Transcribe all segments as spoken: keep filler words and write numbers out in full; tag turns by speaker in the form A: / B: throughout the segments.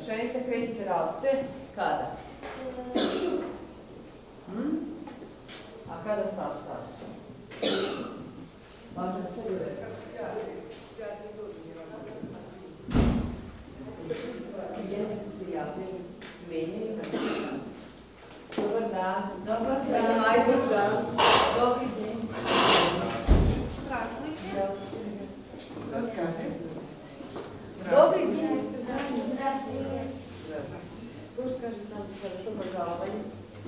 A: Pšenica krećete raste kada? Hmm? A kada stav sad? Važno da se bude. Jeste se javljeni, menjaju za dan. Dobar dan. Dobar dan. Ajde dan. Dobri dan.
B: Здравствуйте.
C: Кто скажет?
A: Добрый день.
B: Здравствуйте.
A: Кто скажет нам хорошо пожаловали?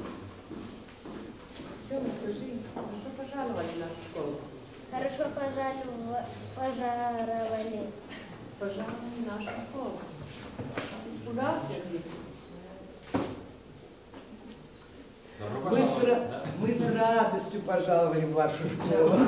A: Все, расскажи. Хорошо пожаловали в нашу школу.
B: Хорошо пожаловали. Пожаловали.
A: Пожаловали в нашу школу. Испугался ли?
C: Мы с, ра- мы с радостью пожаловали в вашу школу.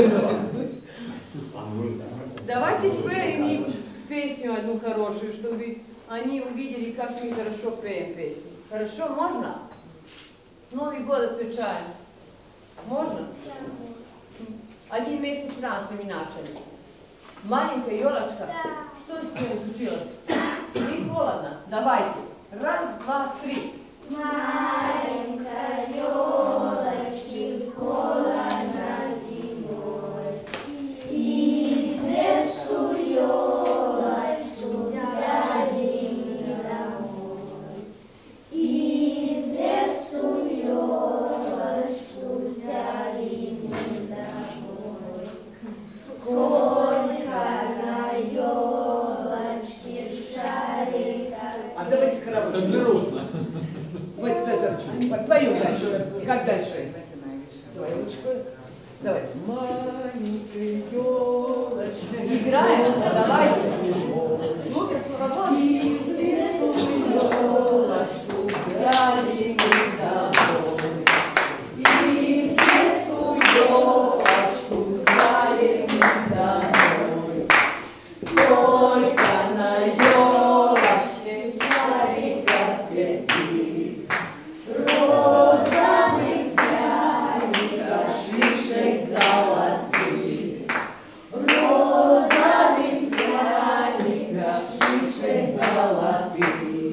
A: Давайте споем им песню одну хорошую, чтобы они увидели, как мы хорошо пеем песни. Хорошо, можно? Новый год отвечаем. Можно? Один месяц раньше мы начали. Маленькая елочка, что с ней случилось? Ей холодно. Давайте. Раз, два, три.
B: Маленькой елочки холодно зимой, из лесу елочку взяли мы домой. Из лесу елочку взяли мы домой. Сколько на елочке шариков.
C: А давайте хоровод.
D: Так грустно.
C: Давайте Тазарчук. Подпоем дальше. Как дальше? Елочку. Давайте. Маленькая елочка.
A: Играем? Давайте. Супер, свободно.
C: Из лесу елочку
A: Взяли мы домой.
C: из лесу
A: Елочку взяли мы домой. Сколько на елочке шариков цветы, розовых пряников, шишек золотых, розовых пряников, шишек золотых.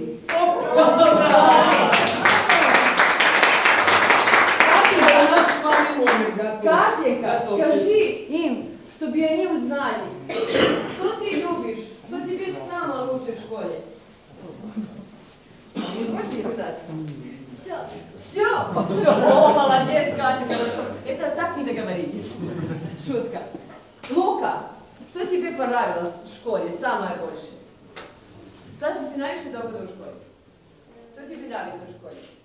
A: Катенька, скажи им, чтобы они узнали, что ты любишь, что тебе самое лучшее в школе. Не хочешь сказать? Все. Все? О, молодец, Катя, хорошо. Это так не договорились. Шутка. Лука, что тебе понравилось в школе самое больше? Что ты нравишься долго в школе? Что тебе нравится в школе?